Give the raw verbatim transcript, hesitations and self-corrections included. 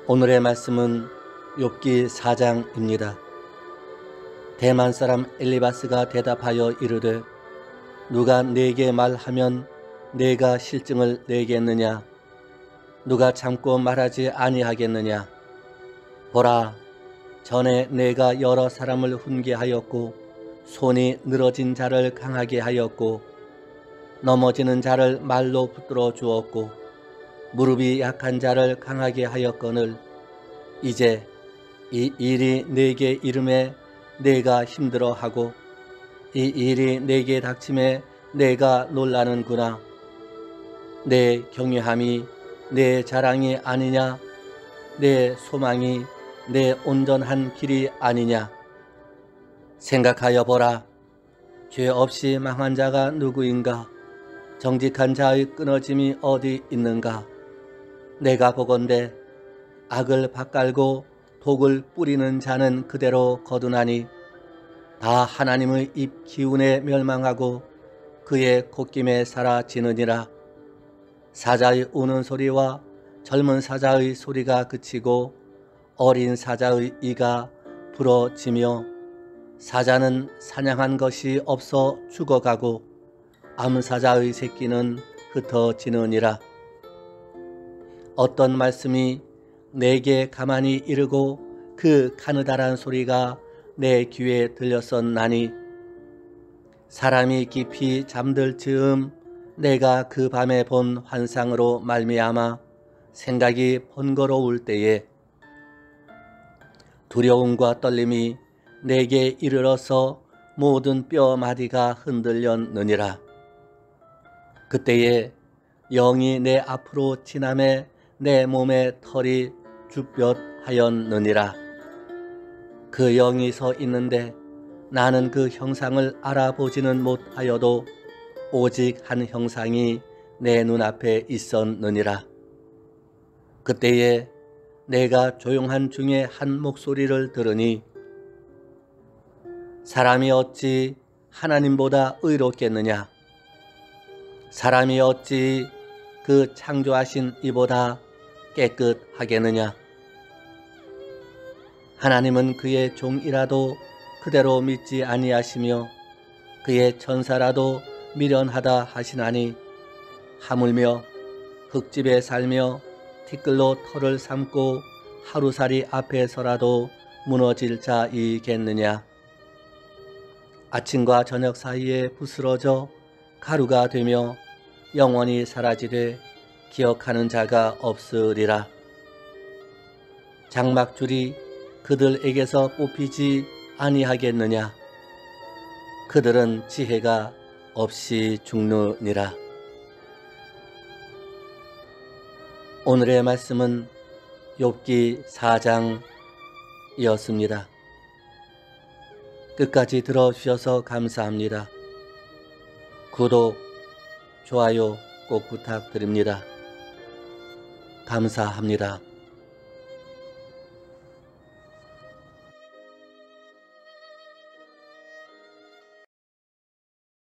오늘의 말씀은 욥기 사 장입니다. 대만 사람 엘리바스가 대답하여 이르되 누가 내게 말하면 내가 실증을 내겠느냐? 누가 참고 말하지 아니하겠느냐? 보라, 전에 내가 여러 사람을 훈계하였고 손이 늘어진 자를 강하게 하였고 넘어지는 자를 말로 붙들어 주었고 무릎이 약한 자를 강하게 하였거늘 이제 이 일이 내게 이름에 내가 힘들어하고 이 일이 내게 닥침에 내가 놀라는구나. 내 경외함이 내 자랑이 아니냐? 내 소망이 내 온전한 길이 아니냐? 생각하여 보라. 죄 없이 망한 자가 누구인가? 정직한 자의 끊어짐이 어디 있는가? 내가 보건대 악을 밭갈고 독을 뿌리는 자는 그대로 거두나니 다 하나님의 입 기운에 멸망하고 그의 콧김에 사라지느니라. 사자의 우는 소리와 젊은 사자의 소리가 그치고 어린 사자의 이가 부러지며 사자는 사냥한 것이 없어 죽어가고 암사자의 새끼는 흩어지느니라. 어떤 말씀이 내게 가만히 이르고 그 가느다란 소리가 내 귀에 들렸었나니 사람이 깊이 잠들 즈음 내가 그 밤에 본 환상으로 말미암아 생각이 번거로울 때에 두려움과 떨림이 내게 이르러서 모든 뼈마디가 흔들렸느니라. 그때에 영이 내 앞으로 지나매 내 몸의 털이 주뼛하였느니라. 그 영이 서 있는데 나는 그 형상을 알아보지는 못하여도 오직 한 형상이 내 눈앞에 있었느니라. 그때에 내가 조용한 중에 한 목소리를 들으니 사람이 어찌 하나님보다 의롭겠느냐? 사람이 어찌 그 창조하신 이보다 깨끗하겠느냐? 하나님은 그의 종이라도 그대로 믿지 아니하시며 그의 천사라도 미련하다 하시나니 하물며 흙집에 살며 티끌로 털을 삼고 하루살이 앞에서라도 무너질 자이겠느냐? 아침과 저녁 사이에 부스러져 가루가 되며 영원히 사라지되 기억하는 자가 없으리라. 장막줄이 그들에게서 뽑히지 아니하겠느냐? 그들은 지혜가 없이 죽느니라. 오늘의 말씀은 욥기 사 장이었습니다. 끝까지 들어주셔서 감사합니다. 구독, 좋아요 꼭 부탁드립니다. 감사합니다.